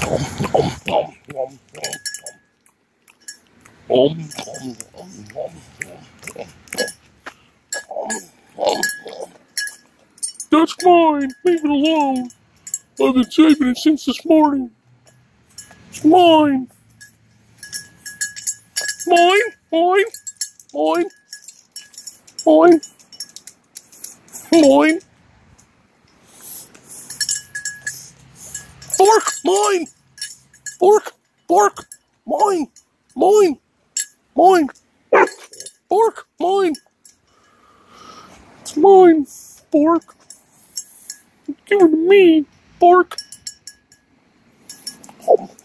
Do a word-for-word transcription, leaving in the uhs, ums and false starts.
That's mine. Leave it alone. I've been saving it since this morning. It's mine. Mine. Mine. Mine. Mine. Mine. Fork. Mine. Fork. Fork. Mine. Mine. Mine. Fork. Mine. It's mine. Fork. Give it to me. Fork.